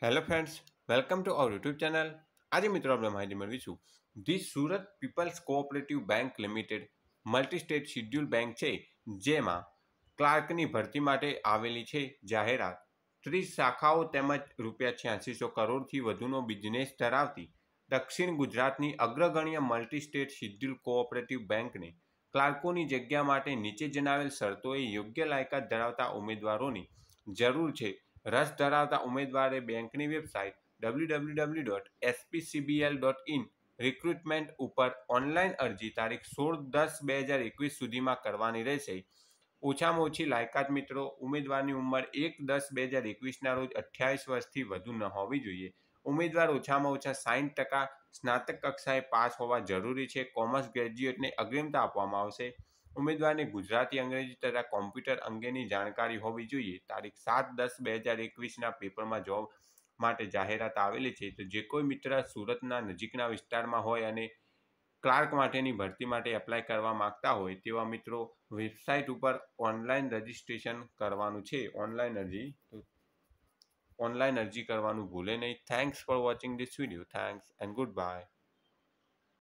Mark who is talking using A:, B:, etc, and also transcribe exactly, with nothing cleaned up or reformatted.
A: Hello friends, welcome to our YouTube channel. આજે મિત્રો આપણે માહિતી મેળવીશું. The Surat people's cooperative bank limited multi state schedule bank છે, જેમાં ક્લાર્કની ભરતી માટે આવેલી છે જાહેરાત. ત્રીસ શાખાઓ તેમજ રૂપિયા છ્યાસીસો કરોડથી વધુનો બિઝનેસ ધરાવતી દક્ષિણ ગુજરાતની અગ્રગણ્ય મલ્ટી સ્ટેટ શિડ્યુલ કોઓપરેટિવ બેંકને ક્લાર્કોની જગ્યા માટે નીચે જણાવેલ શરતોએ યોગ્ય લાયકાત ધરાવતા ઉમેદવારોની જરૂર છે. રસ ધરાવતા ઉમેદવારે બેંકની website W W W dot SPCBL dot in recruitment ઉપર ઓનલાઈન અરજી તારીખ સોળ દસ બે હજાર એકવીસ સુધીમાં કરવાની રહેશે. ઓછામાં ઓછી લાયકાત મિત્રો ઉમેદવારની ઉંમર એક દસ બે હજાર એકવીસના રોજ અઠ્યાવીસ વર્ષથી વધુ ન હોવી જોઈએ. ઉમેદવાર ઓછામાં ઓછા સાઠ ટકા સ્નાતક કક્ષાએ પાસ હોવા જરૂરી છે. કોમર્સ ગ્રેજ્યુએટને અગ્રિમતા આપવામાં આવશે. ઉમેદવારને ગુજરાતી, અંગ્રેજી તથા કોમ્પ્યુટર અંગેની જાણકારી હોવી જોઈએ. તારીખ સાત દસ બે હજાર એકવીસના પેપરમાં જોબ માટે જાહેરાત આવેલી છે. તો જે કોઈ મિત્ર સુરતના નજીકના વિસ્તારમાં હોય અને ક્લાર્ક માટેની ભરતી માટે એપ્લાય કરવા માગતા હોય તેવા મિત્રો વેબસાઇટ ઉપર ઓનલાઈન રજિસ્ટ્રેશન કરવાનું છે. ઓનલાઈન અરજી ઓનલાઈન અરજી કરવાનું ભૂલે નહીં. Thanks for watching this video. Thanks and good bye.